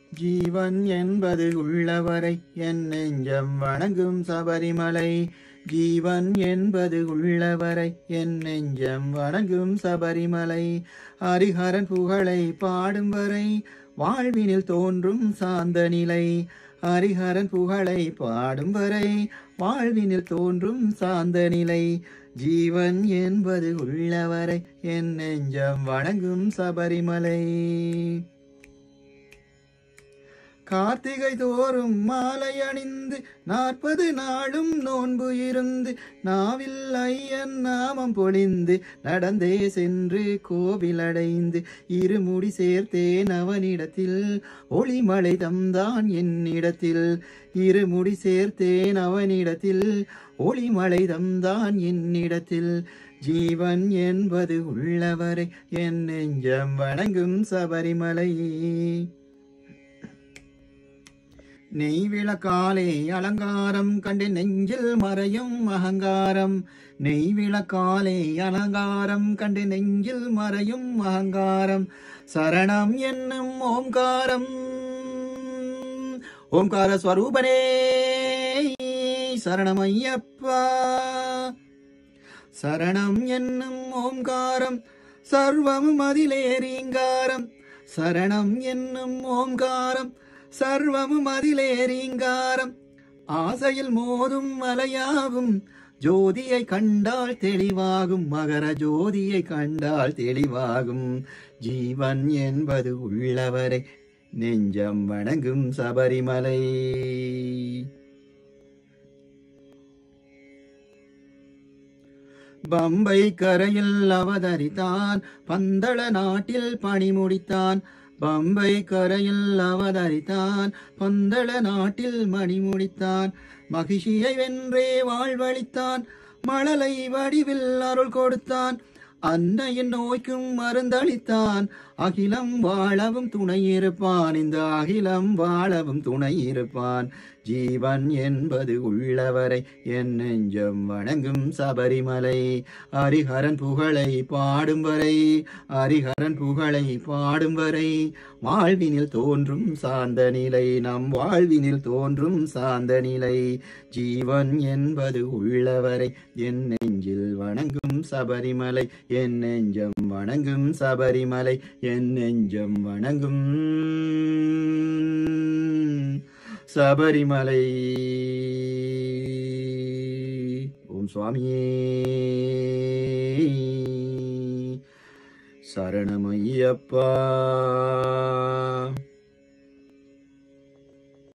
ஜீவன் என்பது உள்ளவரை என் நெஞ்சம் வணங்கும் சபரிமலை. ஜீவன் என்பது உள்ளவரை என் நெஞ்சம் வணங்கும் சபரிமலை. ஹரிஹரன் புகழை பாடும் வரை வாழ்வினில் தோன்றும் சாந்த நிலை. ஹரிஹரன் புகழை பாடும் வரை வாழ்வினில் தோன்றும் சாந்த நிலை. ஜீவன் என்பது உள்ளவரை என் நெஞ்சம் வணங்கும் சபரிமலை. கார்த்திகை தோறும் மாலை அணிந்து 40 நாளும் நோன்பு இருந்து நாவில் ஐயன் நாமம் பொழிந்து நடந்தே சென்று கோவில் அடைந்து இருமுடி சேர்த்தேன் அவனிடத்தில் ஒளிமலை தந்தான் என்னிடத்தில். இருமுடி சேர்த்தேன் அவனிடத்தில் ஒளிமலை தந்தான் என்னிடத்தில். ஜீவன் என்பது உள்ளவரை என் நெஞ்சம் வணங்கும் சபரிமலை. நெய் விளக்காலே அலங்காரம் கண்டு நெஞ்சில் மறையும் அகங்காரம். நெய் விளக்காலே அலங்காரம் கண்டு நெஞ்சில் மறையும் அகங்காரம். சரணம் என்னும் ஓம்காரம் ஓம்கார ஸ்வரூபனே சரணம் ஐயப்பா. சரணம் என்னும் ஓம்காரம் சர்வமும் அதிலே ரீங்காரம். சரணம் என்னும் ஓம்காரம் சர்வமும் அதிலே ரீங்காரம். ஆசையில் மோதும் மலையாகும் ஜோதியை கண்டால் தெளிவாகும். மகர ஜோதியை கண்டால் தெளிவாகும். ஜீவன் என்பது உள்ளவரை நெஞ்சம் வணங்கும் சபரிமலை. பம்பை கரையில் அவதரித்தான் பந்தள நாட்டில் பணி முடித்தான். பம்பை கரையில் அவதரித்தான் பந்தள நாட்டில் மணி முடித்தான். மகிழ்ச்சியை வென்றே வாழ்வழித்தான் மழலை வடிவில் அருள் கொடுத்தான். அன்னையின் நோய்க்கும் மருந்தளித்தான் அகிலம் வாழவும் துணை இருப்பான். இந்த அகிலம் வாழவும் துணை இருப்பான். ஜீவன் என்பது உள்ளவரை என் நெஞ்சம் வணங்கும் சபரிமலை. ஹரிஹரன் புகழை பாடும் வரை ஹரிஹரன் புகழை பாடும் வரை வாழ்வினில் தோன்றும் சாந்த நிலை. நம் வாழ்வினில் தோன்றும் சாந்த நிலை. ஜீவன் என்பது உள்ளவரை என் நெஞ்சில் வணங்கும் சபரிமலை. என் நெஞ்சம் வணங்கும் சபரிமலை. என் நெஞ்சம் வணங்கும் சபரிமலை. ஓம் சுவாமியே சரணமையப்பா.